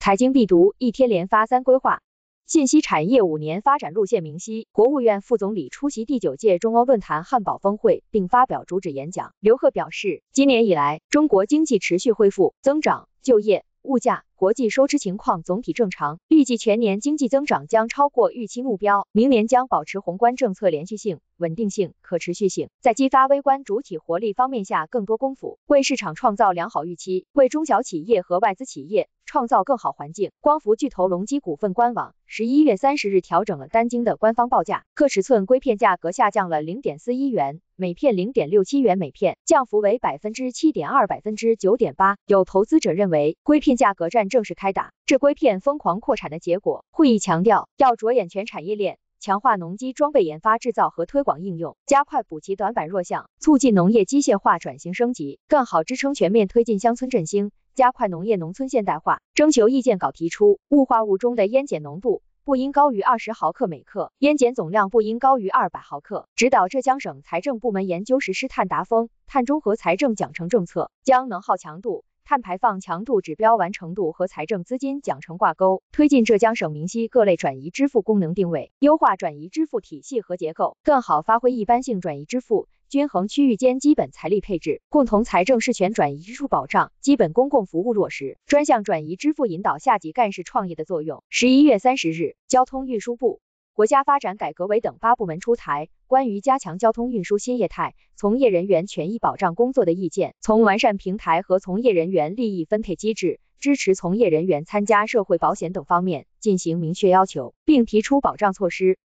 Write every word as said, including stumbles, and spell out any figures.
财经必读一天连发三规划。信息产业五年发展路线明晰，国务院副总理出席第九届中欧论坛汉堡峰会并发表主旨演讲。刘鹤表示，今年以来，中国经济持续恢复，增长、就业、物价、国际收支情况总体正常，预计全年经济增长将超过预期目标，明年将保持宏观政策连续性、稳定性、可持续性，在激发微观主体活力方面下更多功夫，为市场创造良好预期，为中小企业和外资企业创造更好环境。光伏巨头隆基股份官网十一月三十日调整了单晶的官方报价，各尺寸硅片价格下降了 零点四一元，每片 零点六七元每片，降幅为 百分之七点二、百分之九点八。有投资者认为，硅片价格战正式开打，这硅片疯狂扩产的结果。会议强调，要着眼全产业链，强化农机装备研发制造和推广应用，加快补齐短板弱项，促进农业机械化转型升级，更好支撑全面推进乡村振兴，加快农业农村现代化。征求意见稿提出，雾化物中的烟碱浓度不应高于二十毫克每克，烟碱总量不应高于二百毫克，指导浙江省财政部门研究实施碳达峰、碳中和财政奖惩政策，将能耗强度、碳排放强度指标完成度和财政资金奖惩挂钩，推进浙江省明晰各类转移支付功能定位，优化转移支付体系和结构，更好发挥一般性转移支付、均衡区域间基本财力配置，共同财政事权转移支出保障、基本公共服务落实，专项转移支付引导下级干事创业的作用。十一月三十日，交通运输部、国家发展改革委等八部门出台关于加强交通运输新业态从业人员权益保障工作的意见，从完善平台和从业人员利益分配机制、支持从业人员参加社会保险等方面进行明确要求，并提出保障措施。